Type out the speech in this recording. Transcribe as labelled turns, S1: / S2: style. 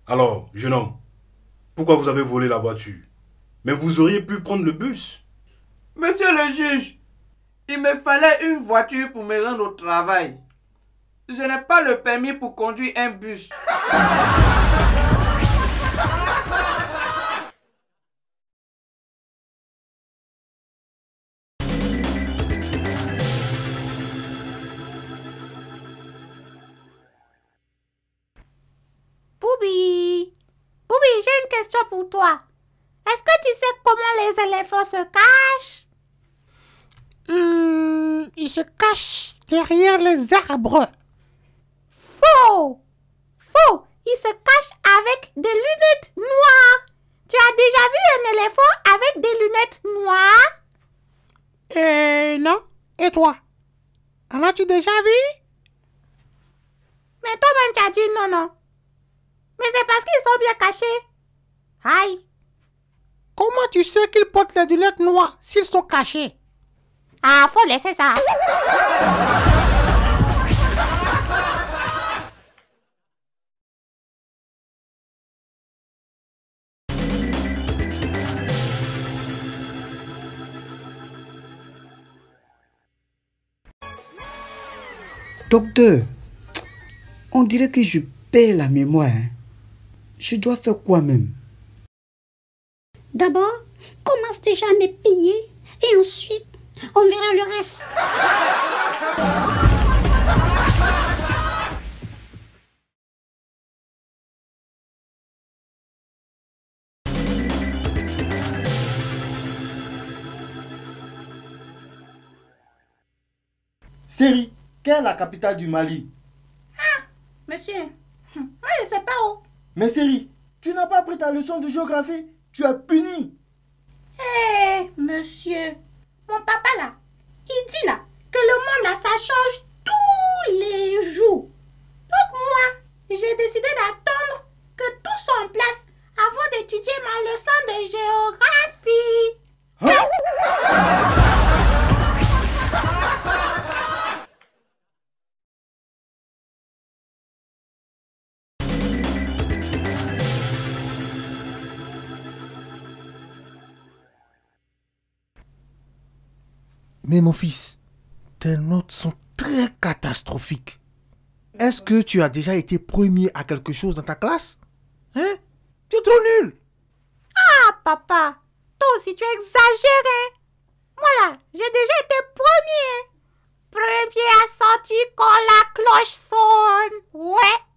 S1: Alors, jeune homme, pourquoi vous avez volé la voiture? Mais vous auriez pu prendre le bus.
S2: Monsieur le juge, il me fallait une voiture pour me rendre au travail. Je n'ai pas le permis pour conduire un bus.
S3: Boubi, Boubi, j'ai une question pour toi. Est-ce que tu sais comment les éléphants se cachent?
S4: Ils se cachent derrière les arbres.
S3: Faux! Faux! Ils se cachent avec des lunettes noires. Tu as déjà vu un éléphant avec des lunettes noires?
S4: Non. Et toi? En as-tu déjà vu?
S3: Mais toi-même, tu as dit non, non. Mais c'est parce qu'ils sont bien cachés. Aïe!
S4: Comment tu sais qu'ils portent les lunettes noires s'ils sont cachés?
S3: Ah, faut laisser ça.
S5: Docteur, on dirait que je perds la mémoire. Hein. Je dois faire quoi même?
S6: D'abord, commence déjà à me payer et ensuite, on verra le reste.
S2: Série, quelle est la capitale du Mali?
S3: Monsieur, moi je sais pas où.
S2: Mais Série, tu n'as pas appris ta leçon de géographie? Tu es puni.
S3: Monsieur, mon papa là, il dit là que le monde là, ça change tous les jours. Donc moi, j'ai décidé d'attendre que tout soit en place avant d'étudier ma leçon de géographie.
S7: Mais mon fils, tes notes sont très catastrophiques. Est-ce que tu as déjà été premier à quelque chose dans ta classe? Hein? Tu es trop nul.
S3: Ah papa, toi aussi tu exagères, hein? Moi là, j'ai déjà été premier. Premier à sortir quand la cloche sonne. Ouais.